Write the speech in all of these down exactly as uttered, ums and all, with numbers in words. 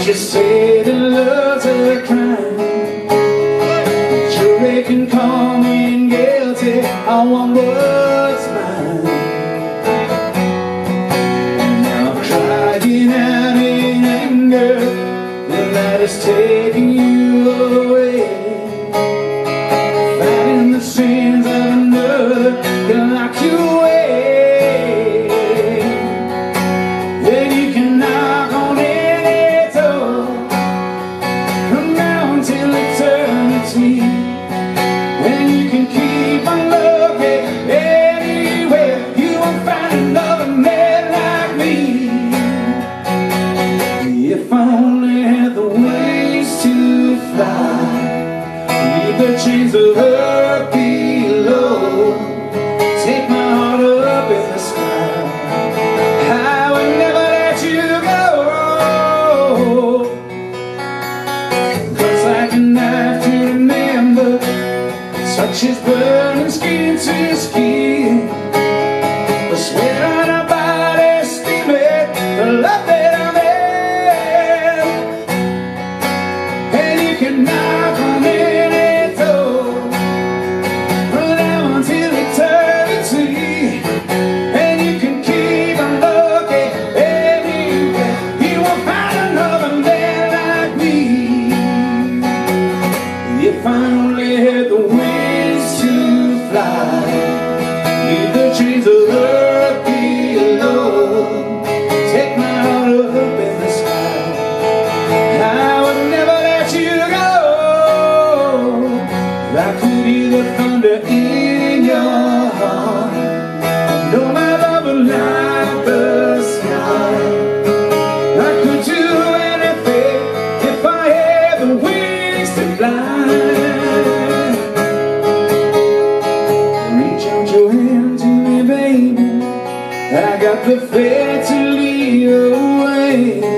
you say that love's a crime? Jury can call me guilty, I want what's mine. Now I'm crying out in anger, the light is taking you away. Fighting the sins of another can lock you away. Then you can knock on any door from now until eternity, and you can keep on looking anywhere. You won't find another man like me. If I only had the wings to fly, leave the chains of earth below, take my heart up in the sky, I would never let you go. 'Cause like a knife to remember, touches burning skin to skin, the sweat on our bodies steaming, the love that I'm in. And you can knock on any door from now until eternity, and you can keep on looking anywhere. You won't find another man like me. If I only had the wings to fly, leave the chains of earth below, take my heart up in the sky, I would never let you go. I could hear the thunder in your heart, know my love would light the sky. I could do anything if I had the wings to fly. Reach out your hand to me, baby, I got the faith to lead away.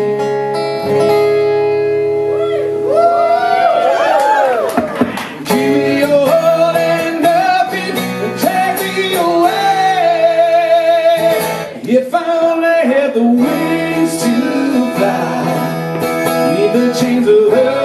Give me your all and nothing, and take me away. If I only had the wings to fly, leave the chains of earth